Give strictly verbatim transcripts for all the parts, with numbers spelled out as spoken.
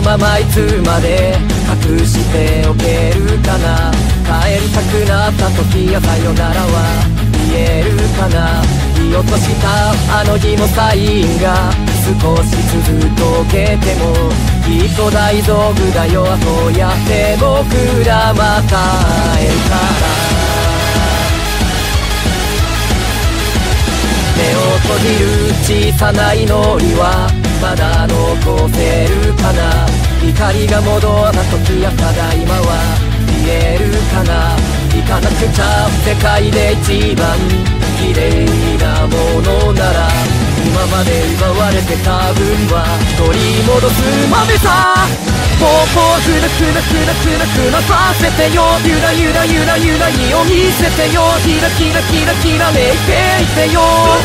ままいつまで隠しておけるかな。帰りたくなった時やさよならは言えるかな。見落としたあの日のサインが少しずつ溶けてもきっと大丈夫だよ。そうやって僕らまた会えるから。目を閉じる小さな祈りはまだ残せるかな。光が戻った時やただ今は見えるかな。行かなくちゃ世界で一番綺麗なものなら今まで奪われてた分は取り戻すまでさ。ポーポーふなふなふなふなふなさせてよ。ゆらゆらゆらゆら意を見せてよ。キラキラキラキラめいていてよ。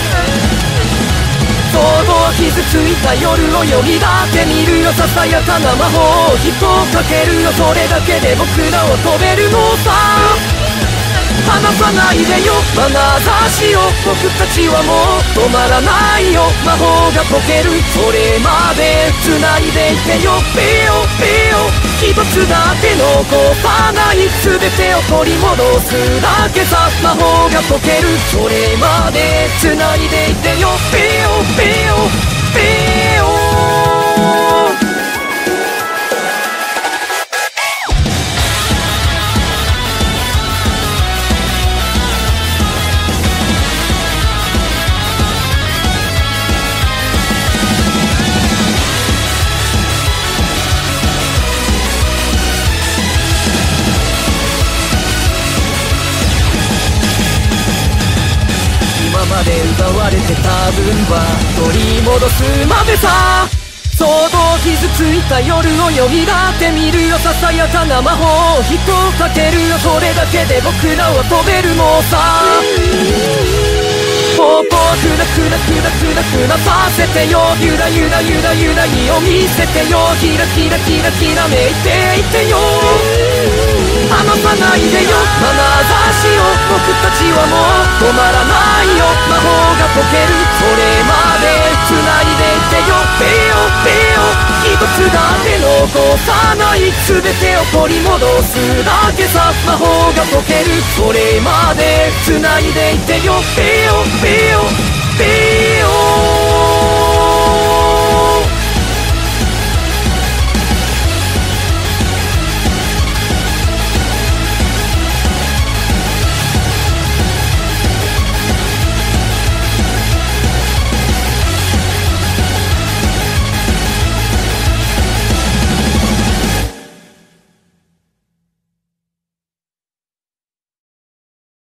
想像傷ついた夜をよみだってみるよ。ささやかな魔法をひとかけるよ。それだけで僕らを飛べるのさ。離さないでよ眼差しを。僕たちはもう止まらないよ。魔法が解けるそれまで繋いでいてよ。ペヨペヨ一つだけ残さない。全てを取り戻すだけさ。魔法が解けるそれまで繋いでいてよ。ペヨペヨペヨ。今まで奪われてた分は取り戻すまでさ。想像傷ついた夜をよみだってみるよ。ささやかな魔法をひとかけるよ。それだけで僕らは飛べるのさ。ポーポーふなふなふなふなふなさせてよ。ゆらゆらゆらゆら意を見せてよ。キラキラキラキラめいていてよ。離さないでよ眼差しを。僕たちはもう止まらないよ。魔法が解けるそれまで繋いでいてよ。ペヨペヨ一つだけ残さない。全てを取り戻すだけさ。魔法が解けるそれまで繋いでいてよ。ペヨペヨ